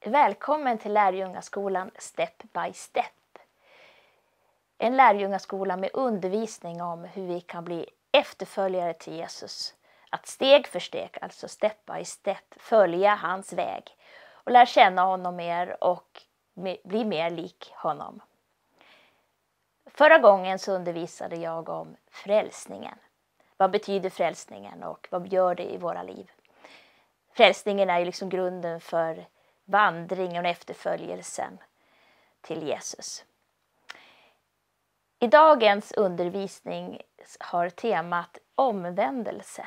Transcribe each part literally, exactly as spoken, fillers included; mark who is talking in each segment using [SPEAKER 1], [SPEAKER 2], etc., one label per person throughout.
[SPEAKER 1] Välkommen till lärjungaskolan Step by Step. En lärjungaskola med undervisning om hur vi kan bli efterföljare till Jesus. Att steg för steg, alltså step by step, följa hans väg. Och lära känna honom mer och bli mer lik honom. Förra gången så undervisade jag om frälsningen. Vad betyder frälsningen och vad gör det i våra liv? Frälsningen är ju liksom grunden för vandringen och efterföljelsen till Jesus. I dagens undervisning har temat omvändelse.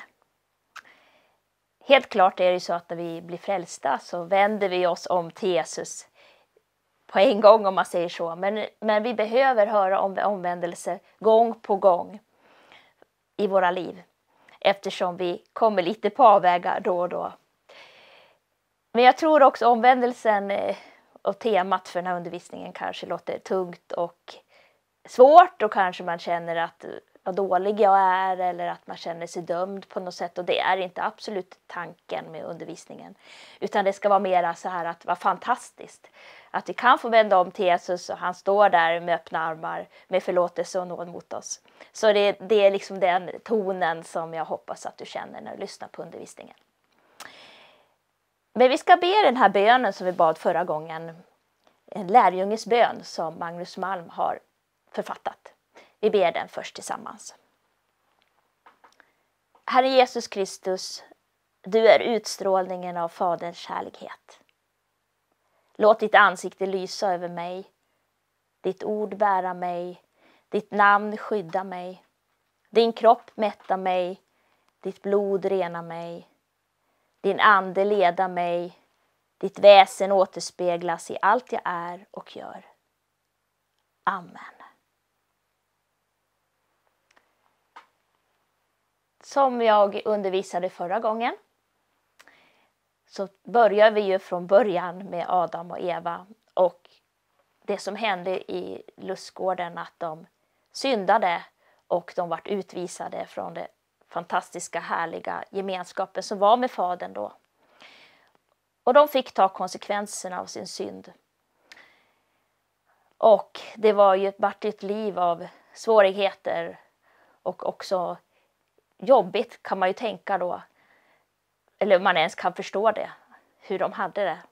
[SPEAKER 1] Helt klart är det så att när vi blir frälsta så vänder vi oss om till Jesus på en gång, om man säger så. Men, men vi behöver höra om omvändelse gång på gång i våra liv. Eftersom vi kommer lite på avvägar då och då. Men jag tror också omvändelsen och temat för den här undervisningen kanske låter tungt och svårt. Och kanske man känner att vad dålig jag är eller att man känner sig dömd på något sätt. Och det är inte absolut tanken med undervisningen. Utan det ska vara mera så här att vad fantastiskt. Att vi kan få vända om till Jesus och han står där med öppna armar med förlåtelse och nåd mot oss. Så det, det är liksom den tonen som jag hoppas att du känner när du lyssnar på undervisningen. Men vi ska be den här bönen som vi bad förra gången. En lärjunges bön som Magnus Malm har författat. Vi ber den först tillsammans. Herre Jesus Kristus, du är utstrålningen av Faderns kärlighet. Låt ditt ansikte lysa över mig, ditt ord bära mig, ditt namn skydda mig, din kropp mätta mig, ditt blod rena mig, din ande leda mig, ditt väsen återspeglas i allt jag är och gör. Amen. Som jag undervisade förra gången så börjar vi ju från början med Adam och Eva och det som hände i lustgården, att de syndade och de vart utvisade från det fantastiska härliga gemenskapen som var med Fadern då. Och de fick ta konsekvenserna av sin synd. Och det var ju vart ett liv av svårigheter och också jobbigt, kan man ju tänka då. Eller man ens kan förstå det, hur de hade det.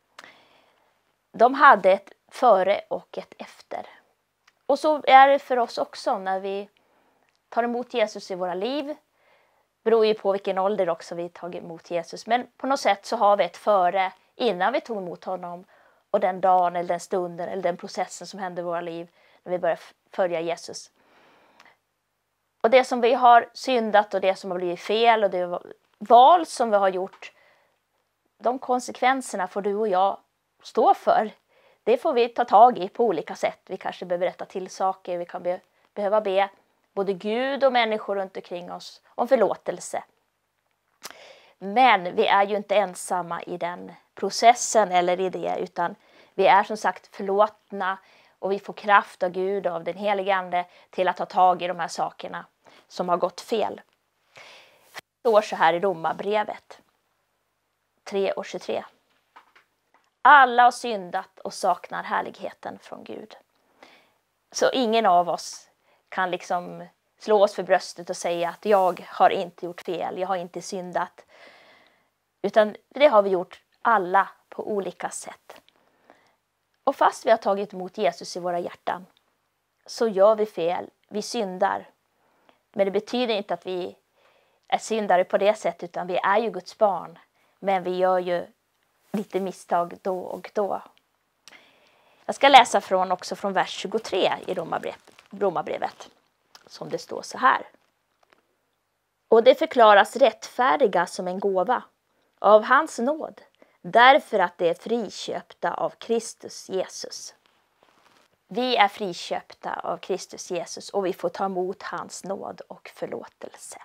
[SPEAKER 1] De hade ett före och ett efter. Och så är det för oss också när vi tar emot Jesus i våra liv. Beror ju på vilken ålder också vi tar emot Jesus. Men på något sätt så har vi ett före innan vi tog emot honom. Och den dagen eller den stunden eller den processen som händer i våra liv när vi börjar följa Jesus. Och det som vi har syndat och det som har blivit fel och det val som vi har gjort. De konsekvenserna får du och jag stå för. Det får vi ta tag i på olika sätt. Vi kanske behöver rätta till saker. Vi kan be, behöva be både Gud och människor runt omkring oss om förlåtelse. Men vi är ju inte ensamma i den processen eller i det, utan vi är som sagt förlåtna och vi får kraft av Gud och av den helige Ande till att ta tag i de här sakerna som har gått fel. Det står så här i Romarbrevet tre och tjugotre. Alla har syndat och saknar härligheten från Gud. Så ingen av oss kan liksom slå oss för bröstet och säga att jag har inte gjort fel, jag har inte syndat. Utan det har vi gjort alla på olika sätt. Och fast vi har tagit emot Jesus i våra hjärtan så gör vi fel, vi syndar. Men det betyder inte att vi är syndare på det sättet, utan vi är ju Guds barn. Men vi gör ju lite misstag då och då. Jag ska läsa från, också från vers tjugotre i Romarbrevet. Som det står så här. Och det förklaras rättfärdiga som en gåva av hans nåd. Därför att det är friköpta av Kristus Jesus. Vi är friköpta av Kristus Jesus och vi får ta emot hans nåd och förlåtelse.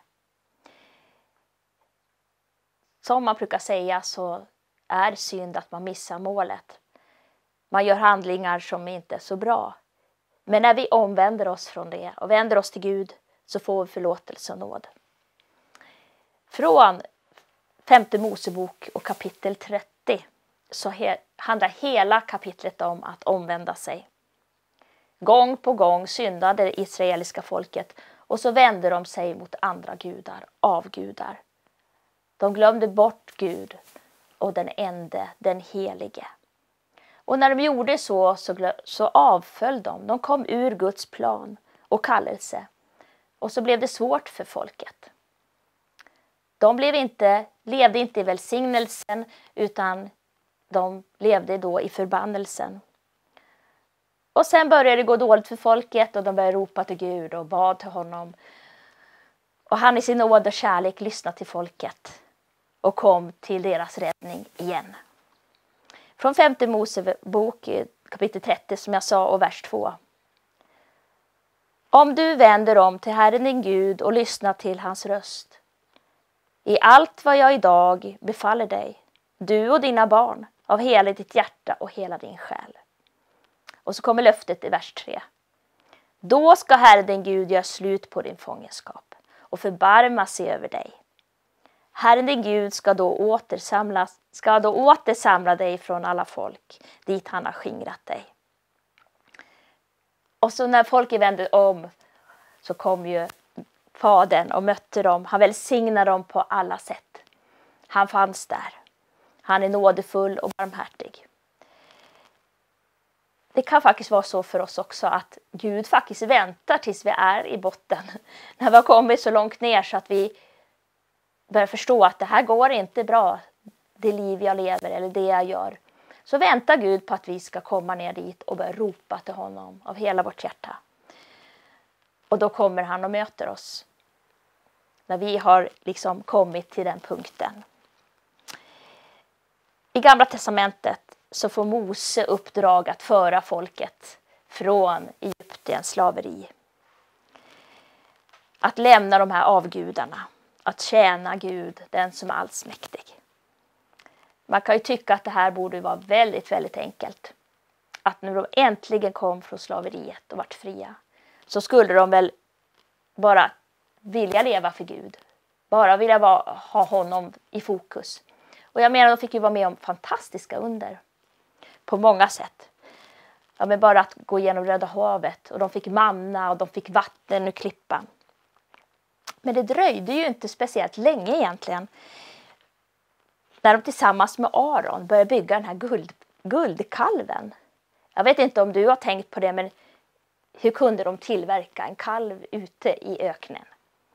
[SPEAKER 1] Som man brukar säga så är synd att man missar målet. Man gör handlingar som inte är så bra. Men när vi omvänder oss från det och vänder oss till Gud så får vi förlåtelse och nåd. Från femte Mosebok och kapitel trettio så handlar hela kapitlet om att omvända sig. Gång på gång syndade det israeliska folket och så vände de sig mot andra gudar, avgudar. De glömde bort Gud och den ende, den helige. Och när de gjorde så, så, så avföll de. De kom ur Guds plan och kallelse. Och så blev det svårt för folket. De blev inte, levde inte i välsignelsen utan de levde då i förbannelsen. Och sen började det gå dåligt för folket och de började ropa till Gud och bad till honom. Och han i sin nåd och kärlek lyssnade till folket och kom till deras räddning igen. Från femte Mosebok kapitel trettio som jag sa och vers två. Om du vänder om till Herren din Gud och lyssnar till hans röst. I allt vad jag idag befaller dig, du och dina barn, av hela ditt hjärta och hela din själ. Och så kommer löftet i vers tre. Då ska Herren din Gud göra slut på din fångenskap och förbarma sig över dig. Herren din Gud ska då återsamla, ska då återsamla dig från alla folk dit han har skingrat dig. Och så när folket vände om så kom ju fadern och mötte dem. Han välsignade dem på alla sätt. Han fanns där. Han är nådefull och barmhärtig. Det kan faktiskt vara så för oss också att Gud faktiskt väntar tills vi är i botten. När vi har kommit så långt ner så att vi börjar förstå att det här går inte bra. Det liv jag lever eller det jag gör. Så väntar Gud på att vi ska komma ner dit och börja ropa till honom av hela vårt hjärta. Och då kommer han och möter oss. När vi har liksom kommit till den punkten. I Gamla testamentet så får Mose uppdrag att föra folket från Egyptens slaveri. Att lämna de här avgudarna. Att tjäna Gud, den som är allsmäktig. Man kan ju tycka att det här borde vara väldigt, väldigt enkelt. Att när de äntligen kom från slaveriet och vart fria. Så skulle de väl bara vilja leva för Gud. Bara vilja vara, ha honom i fokus. Och jag menar, de fick ju vara med om fantastiska under. På många sätt. Ja, men bara att gå igenom Röda havet. Och de fick manna och de fick vatten ur klippan. Men det dröjde ju inte speciellt länge egentligen. När de tillsammans med Aron började bygga den här guld, guldkalven. Jag vet inte om du har tänkt på det, men hur kunde de tillverka en kalv ute i öknen?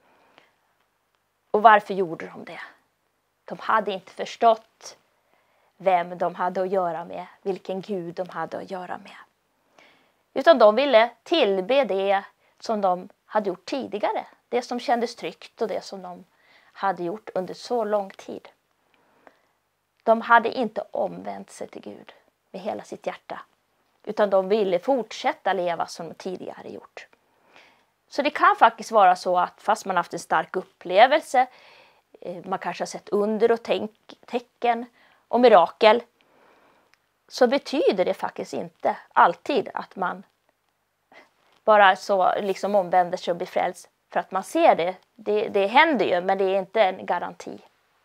[SPEAKER 1] Och varför gjorde de det? De hade inte förstått vem de hade att göra med, vilken Gud de hade att göra med. Utan de ville tillbe det som de hade gjort tidigare. Det som kändes tryggt och det som de hade gjort under så lång tid. De hade inte omvänt sig till Gud med hela sitt hjärta. Utan de ville fortsätta leva som de tidigare gjort. Så det kan faktiskt vara så att fast man haft en stark upplevelse. Man kanske har sett under och tänk, tecken och mirakel. Så betyder det faktiskt inte alltid att man bara så liksom omvänder sig och blir frälst. För att man ser det. det. Det händer ju, men det är inte en garanti.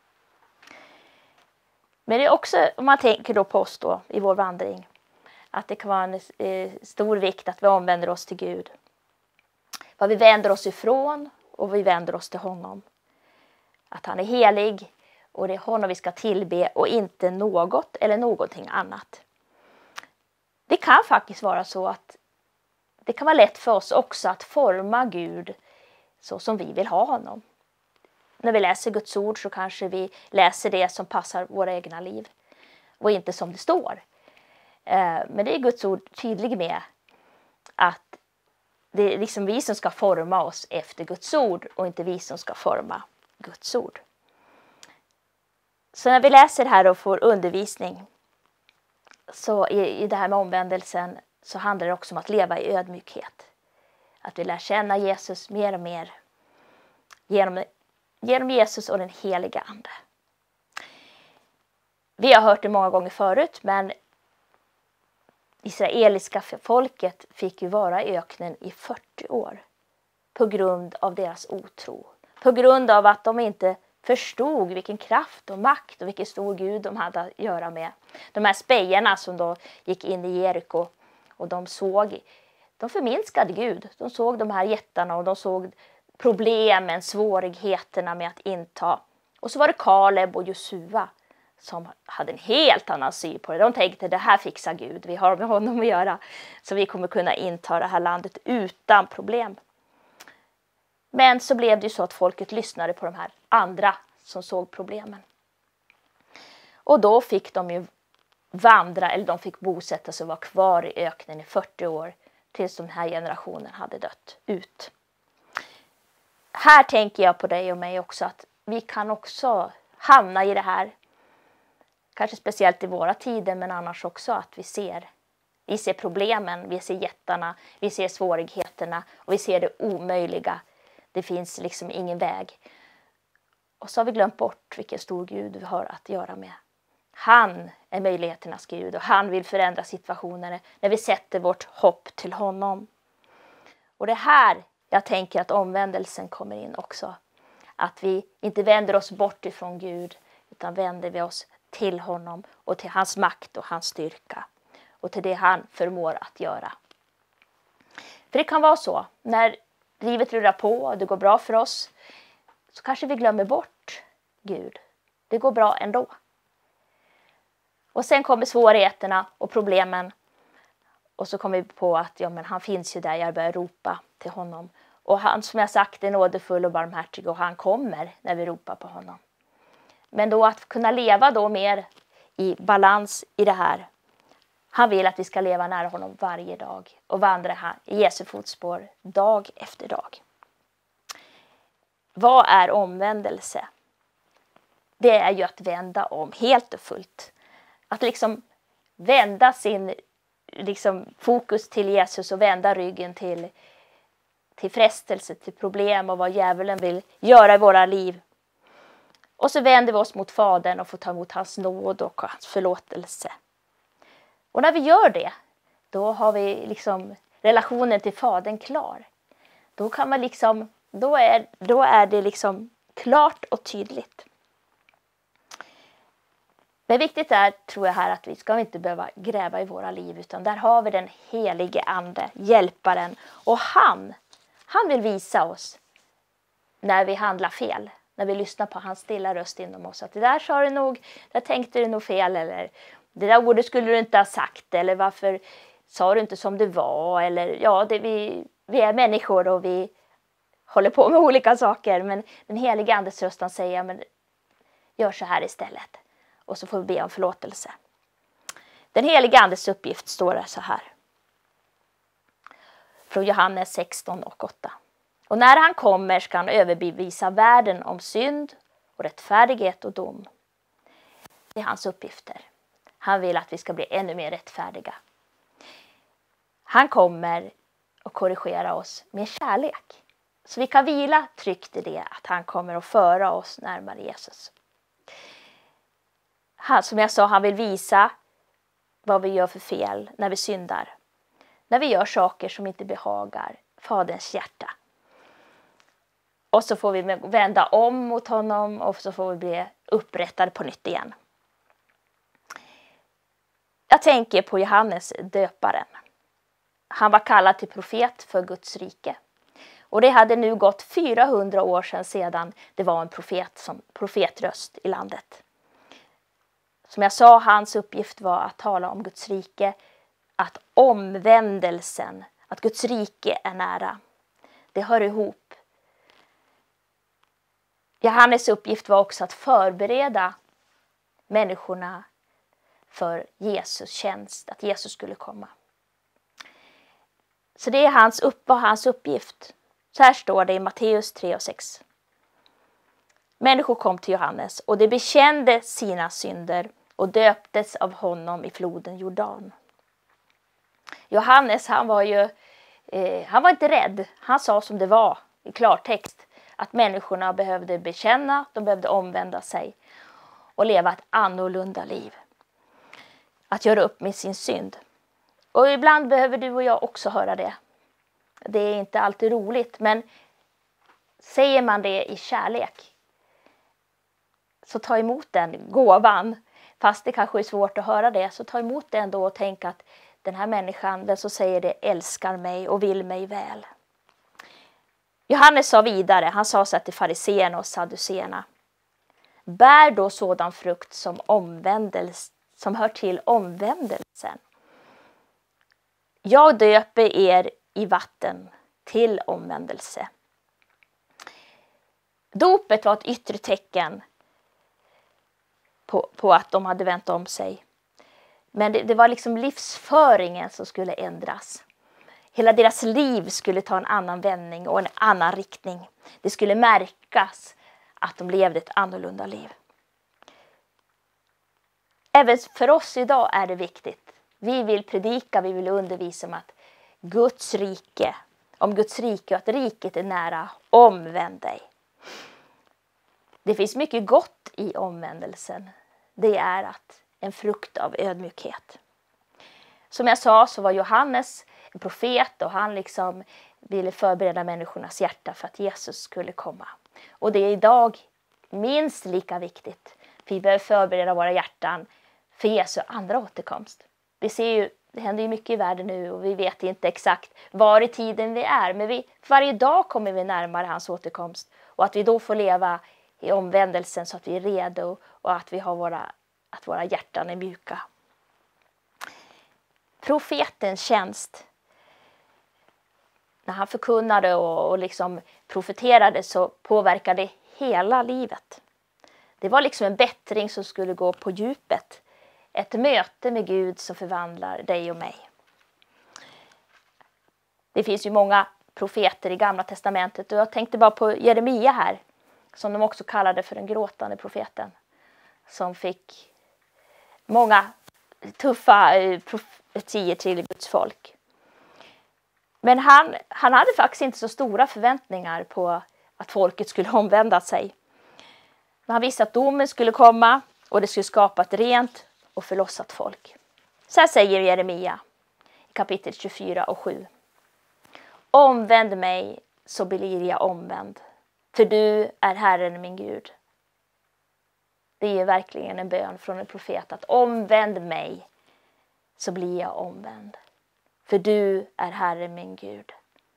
[SPEAKER 1] Men det är också, om man tänker då på oss då i vår vandring. Att det kan vara en eh, stor vikt att vi omvänder oss till Gud. Vad vi vänder oss ifrån och vi vänder oss till honom. Att han är helig och det är honom vi ska tillbe och inte något eller någonting annat. Det kan faktiskt vara så att det kan vara lätt för oss också att forma Gud så som vi vill ha honom. När vi läser Guds ord så kanske vi läser det som passar våra egna liv och inte som det står. Men det är Guds ord tydlig med att det är liksom vi som ska forma oss efter Guds ord och inte vi som ska forma Guds ord. Så när vi läser här och får undervisning så i, i det här med omvändelsen så handlar det också om att leva i ödmjukhet. Att vi lär känna Jesus mer och mer genom, genom Jesus och den heliga ande. Vi har hört det många gånger förut, men israeliska folket fick ju vara i öknen i fyrtio år på grund av deras otro. På grund av att de inte förstod vilken kraft och makt och vilken stor Gud de hade att göra med. De här spejarna som då gick in i Jeriko och de såg, de förminskade Gud. De såg de här jättarna och de såg problemen, svårigheterna med att inta. Och så var det Kaleb och Josua som hade en helt annan syn på det. De tänkte, det här fixar Gud, vi har med honom att göra. Så vi kommer kunna inta det här landet utan problem. Men så blev det ju så att folket lyssnade på de här andra som såg problemen. Och då fick de ju vandra, eller de fick bosätta sig och vara kvar i öknen i fyrtio år. Tills den här generationen hade dött ut. Här tänker jag på dig och mig också, att vi kan också hamna i det här. Kanske speciellt i våra tider, men annars också att vi ser. Vi ser problemen, vi ser jättarna, vi ser svårigheterna och vi ser det omöjliga. Det finns liksom ingen väg. Och så har vi glömt bort vilken stor Gud vi har att göra med. Han är möjligheternas Gud och han vill förändra situationer när vi sätter vårt hopp till honom. Och det här jag tänker att omvändelsen kommer in också. Att vi inte vänder oss bort ifrån Gud utan vänder vi oss till honom och till hans makt och hans styrka. Och till det han förmår att göra. För det kan vara så när livet rullar på och det går bra för oss, så kanske vi glömmer bort Gud. Det går bra ändå. Och sen kommer svårigheterna och problemen. Och så kommer vi på att ja, men han finns ju där, jag börjar ropa till honom. Och han, som jag sagt, är nådefull och barmhärtig och han kommer när vi ropar på honom. Men då att kunna leva då mer i balans i det här. Han vill att vi ska leva nära honom varje dag och vandra i Jesu fotspår dag efter dag. Vad är omvändelse? Det är ju att vända om helt och fullt. Att liksom vända sin liksom, fokus till Jesus och vända ryggen till, till frestelse, till problem och vad djävulen vill göra i våra liv. Och så vänder vi oss mot Fadern och får ta emot hans nåd och hans förlåtelse. Och när vi gör det, då har vi liksom relationen till Fadern klar. Då kan man liksom, då är, då är det liksom klart och tydligt. Men viktigt är, tror jag här, att vi ska inte behöva gräva i våra liv, utan där har vi den helige ande, hjälparen. Och han, han vill visa oss när vi handlar fel. När vi lyssnar på hans stilla röst inom oss. Att det där sa du nog, där tänkte du nog fel. Eller det där ordet skulle du inte ha sagt. Eller varför sa du inte som det var. Eller ja, det, vi, vi är människor och vi håller på med olika saker. Men den heliga andes röst, han säger, men gör så här istället. Och så får vi be om förlåtelse. Den heliga andes uppgift står det så här. Från Johannes sexton och åtta. Och när han kommer ska han överbevisa världen om synd och rättfärdighet och dom. Det är hans uppgifter. Han vill att vi ska bli ännu mer rättfärdiga. Han kommer att korrigera oss med kärlek. Så vi kan vila tryggt i det, att han kommer att föra oss närmare Jesus. Han, som jag sa, han vill visa vad vi gör för fel när vi syndar. När vi gör saker som inte behagar Faderns hjärta. Och så får vi vända om mot honom och så får vi bli upprättade på nytt igen. Jag tänker på Johannes döparen. Han var kallad till profet för Guds rike. Och det hade nu gått fyrahundra år sedan, sedan det var en profet som profetröst i landet. Som jag sa, hans uppgift var att tala om Guds rike, att omvändelsen, att Guds rike är nära. Det hör ihop. Johannes uppgift var också att förbereda människorna för Jesus tjänst, att Jesus skulle komma. Så det är hans, upp, var hans uppgift. Så här står det i Matteus tre och sex. Människor kom till Johannes och de bekände sina synder och döptes av honom i floden Jordan. Johannes, han var ju eh, han var inte rädd. Han sa som det var i klartext. Att människorna behövde bekänna, de behövde omvända sig och leva ett annorlunda liv. Att göra upp med sin synd. Och ibland behöver du och jag också höra det. Det är inte alltid roligt, men säger man det i kärlek, Så ta emot den gåvan. Fast det kanske är svårt att höra det, så ta emot det ändå och tänk att den här människan, den som säger det, älskar mig och vill mig väl. Johannes sa vidare, han sa så till fariséerna och sadduceerna: bär då sådan frukt som omvändelse, som hör till omvändelsen. Jag döper er i vatten till omvändelse. Dopet var ett yttre tecken på, på att de hade vänt om sig. Men det, det var liksom livsföringen som skulle ändras. Hela deras liv skulle ta en annan vändning och en annan riktning. Det skulle märkas att de levde ett annorlunda liv. Även för oss idag är det viktigt. Vi vill predika, vi vill undervisa om att Guds rike, om Guds rike och att riket är nära, omvänd dig. Det finns mycket gott i omvändelsen. Det är att en frukt av ödmjukhet. Som jag sa så var Johannes en profet och han liksom ville förbereda människornas hjärta för att Jesus skulle komma. Och det är idag minst lika viktigt. Vi behöver förbereda våra hjärtan för Jesu andra återkomst. Vi ser ju, det händer ju mycket i världen nu och vi vet inte exakt var i tiden vi är. Men vi, varje dag kommer vi närmare hans återkomst. Och att vi då får leva i omvändelsen så att vi är redo och att vi har våra, att våra hjärtan är mjuka. Profetens tjänst. När han förkunnade och, och liksom profeterade så påverkade hela livet. Det var liksom en bättring som skulle gå på djupet. Ett möte med Gud som förvandlar dig och mig. Det finns ju många profeter i Gamla testamentet och jag tänkte bara på Jeremia här. Som de också kallade för den gråtande profeten. Som fick många tuffa profetier till Guds folk. Men han, han hade faktiskt inte så stora förväntningar på att folket skulle omvända sig. Men han visste att domen skulle komma och det skulle skapa ett rent och förlossat folk. Så här säger Jeremia i kapitel tjugofyra och sju. Omvänd mig så blir jag omvänd. För du är Herren min Gud. Det är verkligen en bön från en profet att omvänd mig så blir jag omvänd. För du är Herren min Gud.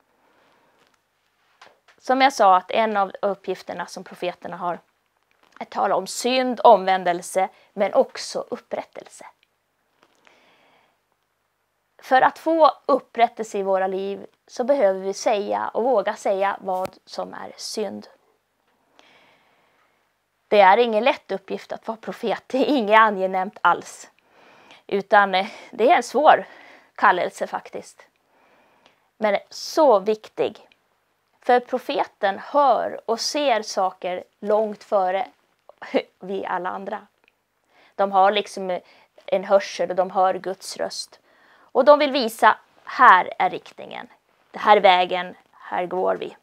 [SPEAKER 1] Som jag sa att en av uppgifterna som profeterna har är att tala om synd, omvändelse men också upprättelse. För att få upprättelse i våra liv så behöver vi säga och våga säga vad som är synd. Det är ingen lätt uppgift att vara profet, det är inget angenämt alls. Utan det är en svår kallelse faktiskt. Men så viktig. För profeten hör och ser saker långt före vi alla andra. De har liksom en hörsel och de hör Guds röst. Och de vill visa, här är riktningen. Det här är vägen, här går vi.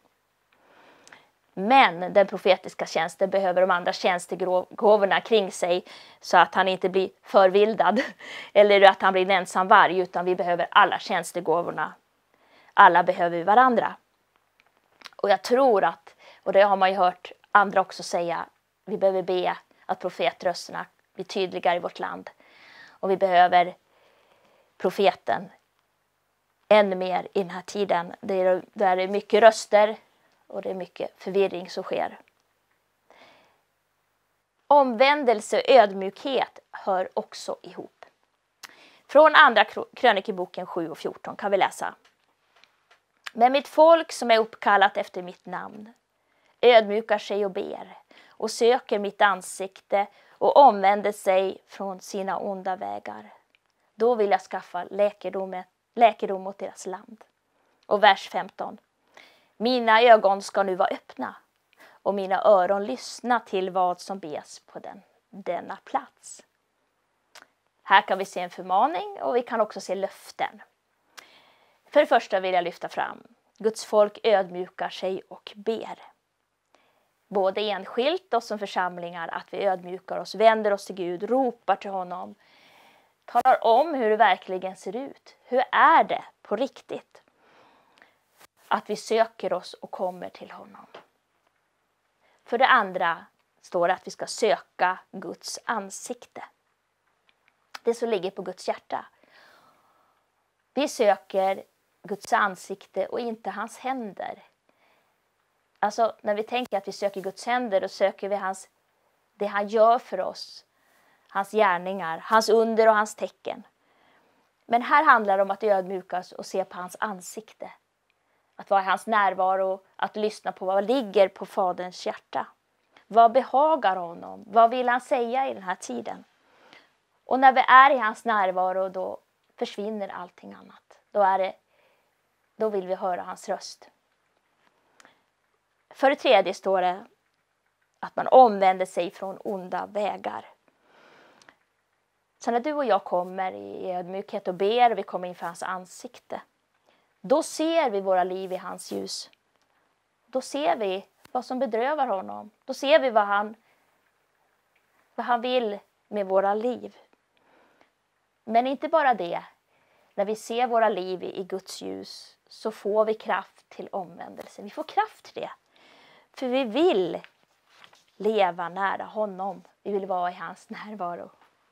[SPEAKER 1] Men den profetiska tjänsten behöver de andra tjänstegåvorna kring sig så att han inte blir förvildad eller att han blir en ensam varg, utan vi behöver alla tjänstegåvorna. Alla behöver varandra. Och jag tror att, och det har man ju hört andra också säga, vi behöver be att profetrösterna blir tydligare i vårt land. Och vi behöver profeten ännu mer i den här tiden. Det är, där det är mycket röster och det är mycket förvirring som sker. Omvändelse och ödmjukhet hör också ihop. Från andra krönikeboken sju och fjorton kan vi läsa. Men mitt folk som är uppkallat efter mitt namn ödmjukar sig och ber och söker mitt ansikte och omvänder sig från sina onda vägar. Då vill jag skaffa läkedom, läkedom åt deras land. Och vers femton. Mina ögon ska nu vara öppna och mina öron lyssna till vad som bes på den, denna plats. Här kan vi se en förmaning och vi kan också se löften. För det första vill jag lyfta fram. Guds folk ödmjukar sig och ber. Både enskilt och som församlingar, att vi ödmjukar oss, vänder oss till Gud, ropar till honom. Talar om hur det verkligen ser ut. Hur är det på riktigt? Att vi söker oss och kommer till honom. För det andra står det att vi ska söka Guds ansikte. Det som ligger på Guds hjärta. Vi söker Guds ansikte och inte hans händer. Alltså när vi tänker att vi söker Guds händer, då söker vi hans, det han gör för oss. Hans gärningar, hans under och hans tecken. Men här handlar det om att ödmjukas och se på hans ansikte. Att vara i hans närvaro, att lyssna på vad ligger på Faderns hjärta. Vad behagar honom? Vad vill han säga i den här tiden? Och när vi är i hans närvaro, då försvinner allting annat. Då, är det, då vill vi höra hans röst. För det tredje står det att man omvänder sig från onda vägar. Så när du och jag kommer i ödmjukhet och ber och vi kommer inför hans ansikte, då ser vi våra liv i hans ljus. Då ser vi vad som bedrövar honom. Då ser vi vad han, vad han vill med våra liv. Men inte bara det. När vi ser våra liv i Guds ljus så får vi kraft till omvändelse. Vi får kraft till det. För vi vill leva nära honom. Vi vill vara i hans närvaro.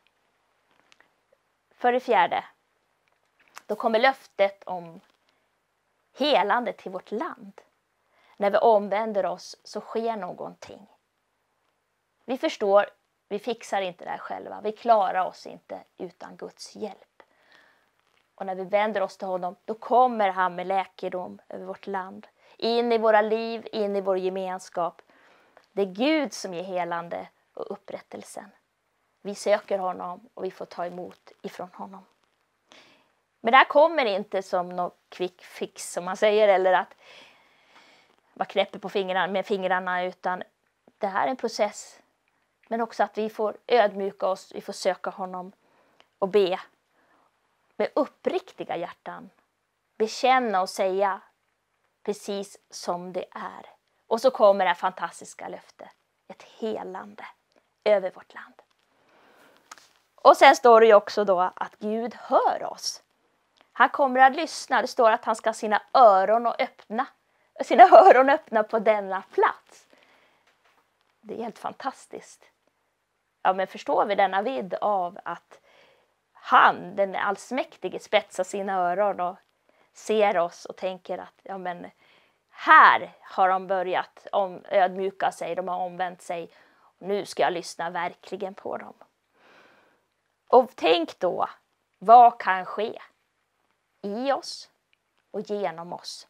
[SPEAKER 1] För det fjärde. Då kommer löftet om helande till vårt land. När vi omvänder oss så sker någonting. Vi förstår, vi fixar inte det här själva. Vi klarar oss inte utan Guds hjälp. Och när vi vänder oss till honom, då kommer han med läkedom över vårt land. In i våra liv, in i vår gemenskap. Det är Gud som ger helande och upprättelsen. Vi söker honom och vi får ta emot ifrån honom. Men det här kommer inte som något quick fix som man säger. Eller att man knäpper på fingrarna med fingrarna. Utan det här är en process. Men också att vi får ödmjuka oss. Vi får söka honom och be. Med uppriktiga hjärtan. Bekänna och säga precis som det är. Och så kommer det här fantastiska löftet. Ett helande över vårt land. Och sen står det ju också då att Gud hör oss. Han kommer att lyssna. Det står att han ska ha sina öron och öppna. Sina öron öppna på denna plats. Det är helt fantastiskt. Ja, men förstår vi denna vidd av att han, den allsmäktige, spetsar sina öron och ser oss och tänker att ja, men här har de börjat om, ödmjuka sig. De har omvänt sig. Nu ska jag lyssna verkligen på dem. Och tänk då, vad kan ske i oss och genom oss?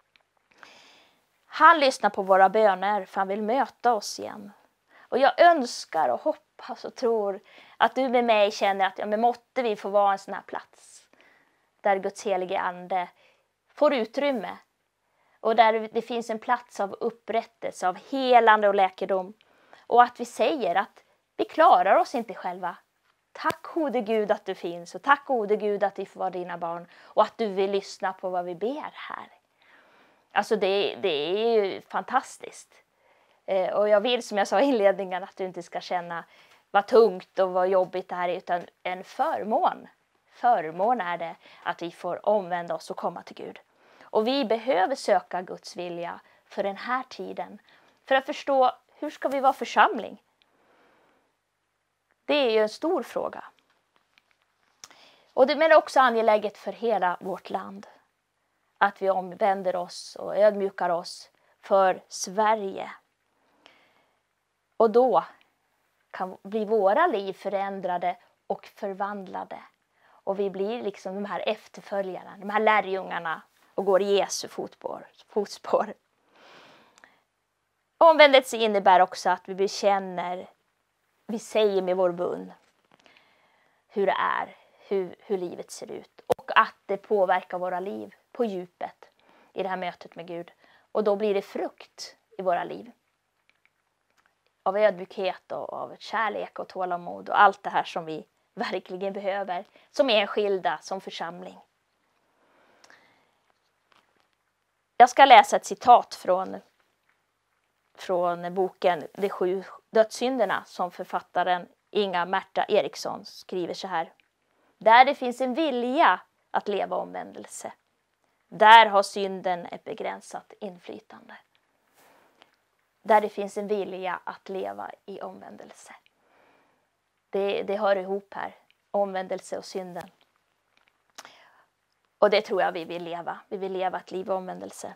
[SPEAKER 1] Han lyssnar på våra böner för han vill möta oss igen. Och jag önskar och hoppas och tror att du med mig känner att ja, men måtte vi få vara en sån här plats. Där Guds helige ande får utrymme. Och där det finns en plats av upprättelse, av helande och läkedom. Och att vi säger att vi klarar oss inte själva. Tack gode Gud att du finns och tack gode Gud att vi får vara dina barn. Och att du vill lyssna på vad vi ber här. Alltså det, det är ju fantastiskt. Eh, och jag vill som jag sa i inledningen att du inte ska känna vad tungt och vad jobbigt det här är. Utan en förmån. Förmån är det att vi får omvända oss och komma till Gud. Och vi behöver söka Guds vilja för den här tiden. För att förstå hur ska vi vara församling. Det är ju en stor fråga. Och det är också angeläget för hela vårt land. Att vi omvänder oss och ödmjukar oss för Sverige. Och då kan bli våra liv förändrade och förvandlade. Och vi blir liksom de här efterföljarna, de här lärjungarna och går i Jesu fotspår. fotspår. Omvändelse innebär också att vi bekänner, vi säger med vår bön hur det är, hur, hur livet ser ut. Och att det påverkar våra liv på djupet i det här mötet med Gud. Och då blir det frukt i våra liv. Av ödmjukhet och av kärlek och tålamod och allt det här som vi verkligen behöver. Som enskilda, som församling. Jag ska läsa ett citat från, från boken De sju dödssynderna som författaren Inga Märta Eriksson skriver så här. Där det finns en vilja att leva omvändelse. Där har synden ett begränsat inflytande. där det finns en vilja att leva i omvändelse. Det, det hör ihop här, omvändelse och synden. Och det tror jag vi vill leva. Vi vill leva ett liv i omvändelse.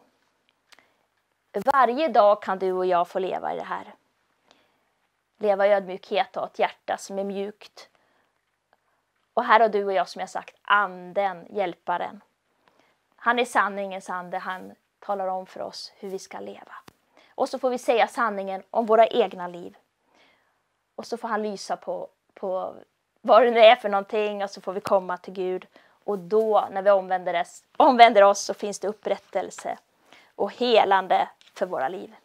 [SPEAKER 1] Varje dag kan du och jag få leva i det här. Leva i ödmjukhet och ett hjärta som är mjukt. Och här har du och jag, som jag sagt, anden, hjälparen. Han är sanningens ande, han talar om för oss hur vi ska leva. Och så får vi säga sanningen om våra egna liv. Och så får han lysa på, på vad det nu är för någonting, och så får vi komma till Gud. Och då, när vi omvänder oss, omvänder oss så finns det upprättelse och helande för våra liv.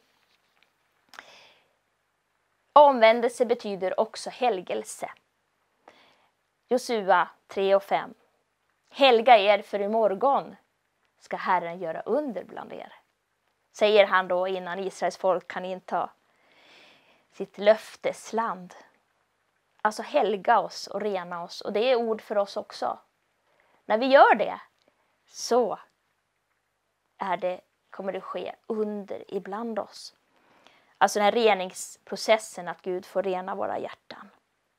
[SPEAKER 1] Omvändelse betyder också helgelse. Josua tre och fem. Helga er, för imorgon ska Herren göra under bland er. Säger han då innan Israels folk kan inta sitt löftesland. Alltså helga oss och rena oss. Och det är ord för oss också. När vi gör det så är det, kommer det ske under ibland oss. Alltså den här reningsprocessen, att Gud får rena våra hjärtan.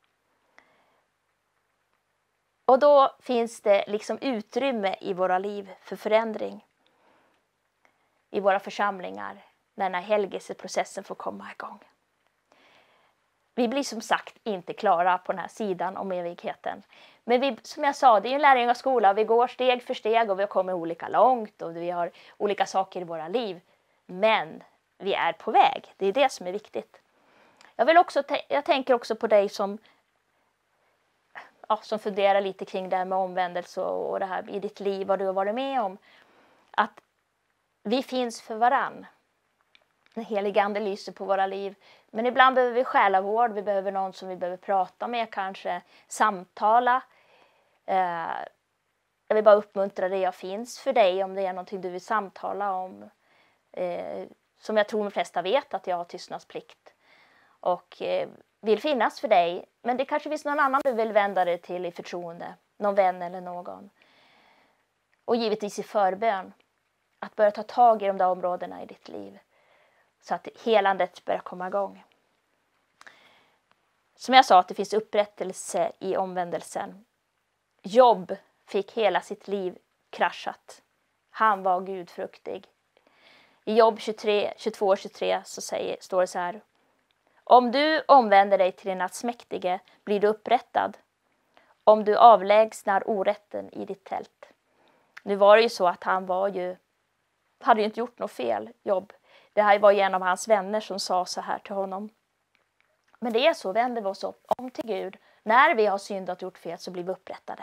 [SPEAKER 1] Och då finns det liksom utrymme i våra liv för förändring. I våra församlingar, när den här helgelseprocessen får komma igång. Vi blir som sagt inte klara på den här sidan om evigheten. Men vi, som jag sa, det är ju en lärjungaskola. Vi går steg för steg och vi kommer olika långt. Och vi har olika saker i våra liv. Men vi är på väg. Det är det som är viktigt. Jag, vill också, jag tänker också på dig som, ja, som funderar lite kring det här med omvändelse och, och det här i ditt liv. Vad du har varit med om. Att vi finns för varann. Den helige ande lyser på våra liv. Men ibland behöver vi själavård. Vi behöver någon som vi behöver prata med. Kanske samtala. Eh, jag vill bara uppmuntra dig. Jag finns för dig om det är någonting du vill samtala om. Eh, som jag tror de flesta vet, att jag har tystnadsplikt. Och eh, vill finnas för dig. Men det kanske finns någon annan du vill vända dig till i förtroende. Någon vän eller någon. Och givetvis i förbön. Att börja ta tag i de där områdena i ditt liv. Så att helandet börjar komma igång. Som jag sa, att det finns upprättelse i omvändelsen. Jobb fick hela sitt liv kraschat. Han var gudfruktig. I Jobb tjugotre, tjugotvå tjugotre så säger, står det så här. Om du omvänder dig till den smäktige blir du upprättad. Om du avlägsnar orätten i ditt tält. Nu var det ju så att han var ju, hade ju inte gjort något fel, Jobb. Det här var en av hans vänner som sa så här till honom. Men det är så, vänder vi oss om till Gud. När vi har syndat och gjort fel så blir vi upprättade.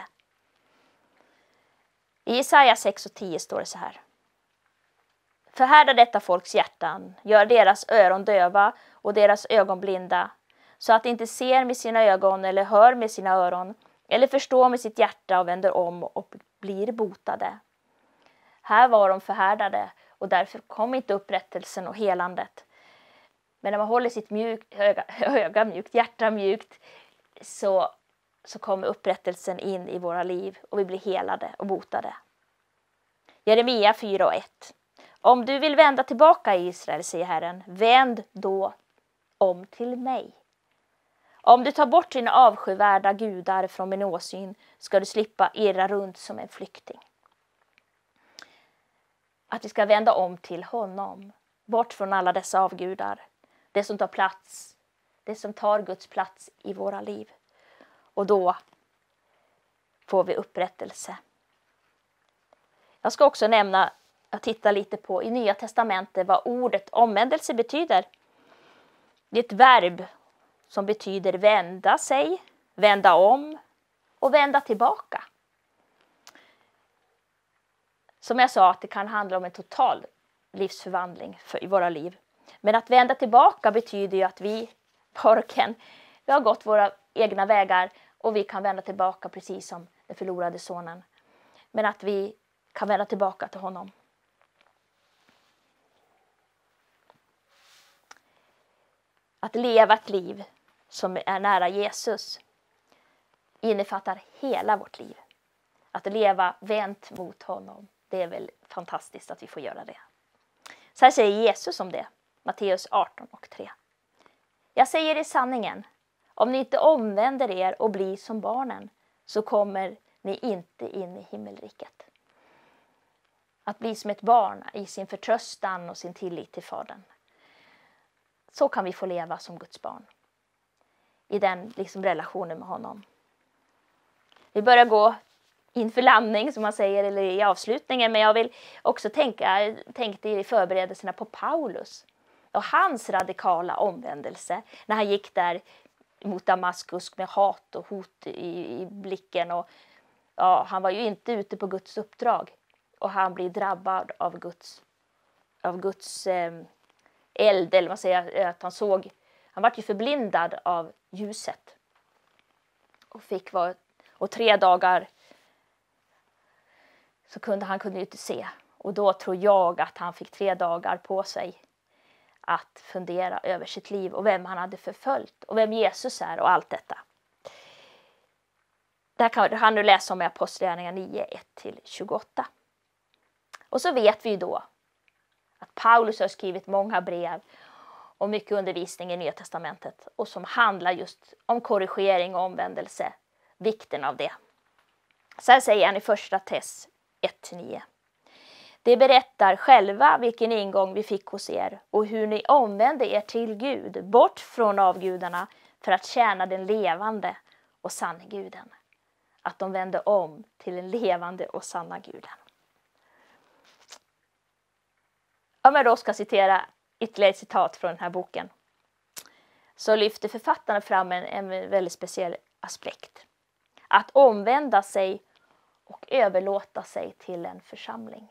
[SPEAKER 1] I Jesaja sex och tio står det så här. Förhärda detta folks hjärtan, gör deras öron döva och deras ögon blinda. Så att de inte ser med sina ögon eller hör med sina öron. Eller förstår med sitt hjärta och vänder om och blir botade. Här var de förhärdade. Och därför kom inte upprättelsen och helandet. Men när man håller sitt mjuk, öga, öga mjukt, hjärta mjukt. Så, så kommer upprättelsen in i våra liv. Och vi blir helade och botade. Jeremia fyra och ett. Om du vill vända tillbaka i Israel, säger Herren. Vänd då om till mig. Om du tar bort dina avskyvärda gudar från min åsyn. Ska du slippa irra runt som en flykting. Att vi ska vända om till honom. Bort från alla dessa avgudar. Det som tar plats. Det som tar Guds plats i våra liv. Och då får vi upprättelse. Jag ska också nämna, jag tittar lite på i Nya testamentet vad ordet omvändelse betyder. Det är ett verb som betyder vända sig, vända om och vända tillbaka. Som jag sa, att det kan handla om en total livsförvandling för, i våra liv. Men att vända tillbaka betyder ju att vi, porken, vi har gått våra egna vägar och vi kan vända tillbaka precis som den förlorade sonen. Men att vi kan vända tillbaka till honom. Att leva ett liv som är nära Jesus innefattar hela vårt liv. Att leva vänt mot honom. Det är väl fantastiskt att vi får göra det. Så här säger Jesus om det. Matteus arton och tre. Jag säger i sanningen, om ni inte omvänder er och blir som barnen, så kommer ni inte in i himmelriket. Att bli som ett barn i sin förtröstan och sin tillit till Fadern. Så kan vi få leva som Guds barn. I den liksom relationen med honom. Vi börjar gå inför landning som man säger, eller i avslutningen. Men jag vill också tänka, tänkte i förberedelserna på Paulus. Och hans radikala omvändelse. När han gick där mot Damaskus med hat och hot i, i blicken. Och, ja, han var ju inte ute på Guds uppdrag. Och han blir drabbad av Guds, av Guds eh, eld. Eller man säger att han såg. Han var ju förblindad av ljuset. Och fick vara, och tre dagar så kunde han kunde inte se. Och då tror jag att han fick tre dagar på sig att fundera över sitt liv och vem han hade förföljt och vem Jesus är och allt detta. Där kan han nu läsa om i Apostlagärningarna nio, ett till tjugoåtta. Och så vet vi ju då att Paulus har skrivit många brev och mycket undervisning i Nya testamentet och som handlar just om korrigering och omvändelse, vikten av det. Så här säger han i första Tess ett till nio. Det berättar själva vilken ingång vi fick hos er och hur ni omvände er till Gud, bort från avgudarna för att tjäna den levande och sanna Guden. Att de vände om till den levande och sanna Guden. Om jag då ska citera ytterligare ett citat från den här boken, så lyfter författarna fram en, en väldigt speciell aspekt. Att omvända sig och överlåta sig till en församling.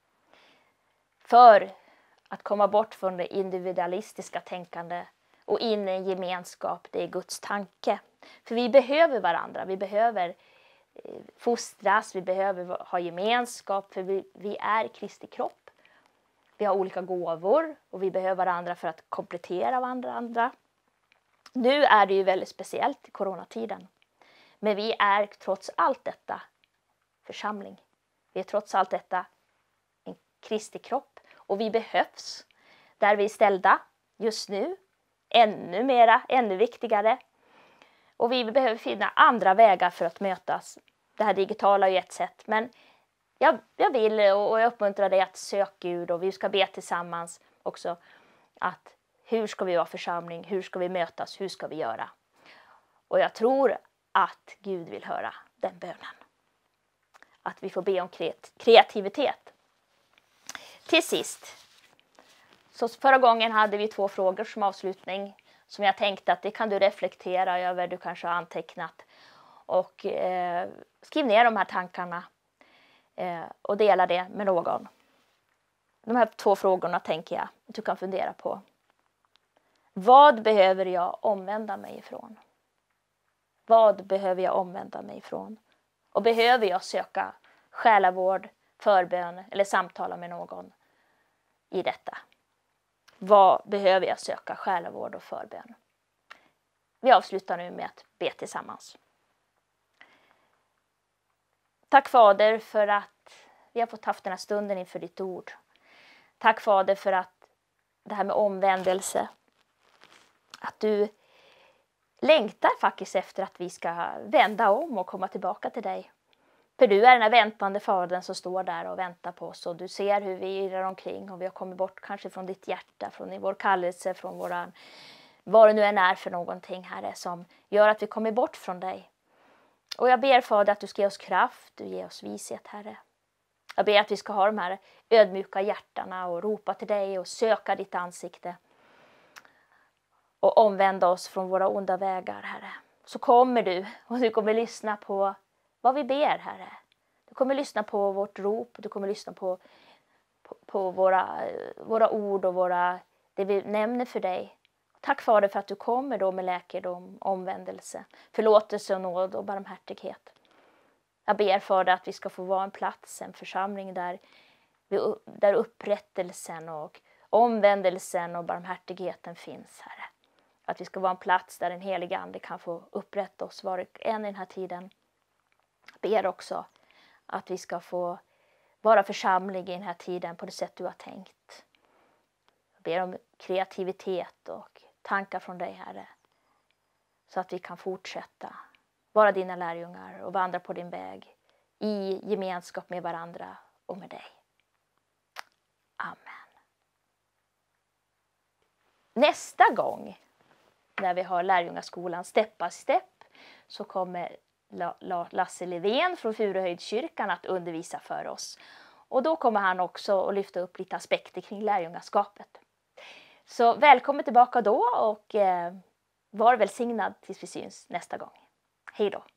[SPEAKER 1] För att komma bort från det individualistiska tänkande och in i en gemenskap, det är Guds tanke. För vi behöver varandra, vi behöver fostras, vi behöver ha gemenskap, för vi, vi är Kristi kropp. Vi har olika gåvor och vi behöver varandra för att komplettera varandra. Nu är det ju väldigt speciellt i coronatiden. Men vi är trots allt detta församling. Vi är trots allt detta en Kristi kropp. Och vi behövs där vi är ställda just nu. Ännu mera, ännu viktigare. Och vi behöver finna andra vägar för att mötas. Det här digitala är ju ett sätt. Men jag, jag vill och jag uppmuntrar dig att söka Gud. Och vi ska be tillsammans också. Att hur ska vi vara församling? Hur ska vi mötas? Hur ska vi göra? Och jag tror att Gud vill höra den bönen. Att vi får be om kreativitet. Till sist. Så förra gången hade vi två frågor som avslutning. Som jag tänkte att det kan du reflektera över. Du kanske har antecknat. Och eh, skriv ner de här tankarna. Eh, och dela det med någon. De här två frågorna tänker jag att du kan fundera på. Vad behöver jag omvända mig ifrån? Vad behöver jag omvända mig ifrån? Och behöver jag söka själavård, förbön eller samtala med någon i detta? Vad behöver jag söka själavård och förbön? Vi avslutar nu med att be tillsammans. Tack Fader för att vi har fått haft den här stunden inför ditt ord. Tack Fader för att det här med omvändelse. Att du längtar faktiskt efter att vi ska vända om och komma tillbaka till dig. För du är den här väntande fadern som står där och väntar på oss. Och du ser hur vi irrar omkring och vi har kommit bort kanske från ditt hjärta, från vår kallelse, från våran, vad det nu än är för någonting, Herre, som gör att vi kommer bort från dig. Och jag ber Fader att du ska ge oss kraft, du ger oss vishet, Herre. Jag ber att vi ska ha de här ödmjuka hjärtarna och ropa till dig och söka ditt ansikte. Och omvända oss från våra onda vägar, Herre. Så kommer du och du kommer lyssna på vad vi ber, Herre. Du kommer lyssna på vårt rop. Du kommer lyssna på, på, på våra, våra ord och våra, det vi nämner för dig. Tack Fader för att du kommer då med läkedom, omvändelse, förlåtelse och nåd och barmhärtighet. Jag ber Fader att vi ska få vara en plats, en församling där, där upprättelsen och omvändelsen och barmhärtigheten finns, Herre. Att vi ska vara en plats där den heliga Ande kan få upprätta oss var och en i den här tiden. Jag ber också att vi ska få vara församling i den här tiden på det sätt du har tänkt. Jag ber om kreativitet och tankar från dig, Herre. Så att vi kan fortsätta vara dina lärjungar och vandra på din väg i gemenskap med varandra och med dig. Amen. Nästa gång när vi har lärjungaskolan Step by Step så kommer Lasse Levén från Furuhöjdskyrkan att undervisa för oss. Och då kommer han också att lyfta upp lite aspekter kring lärjungaskapet. Så välkommen tillbaka då och eh, var välsignad tills vi syns nästa gång. Hej då!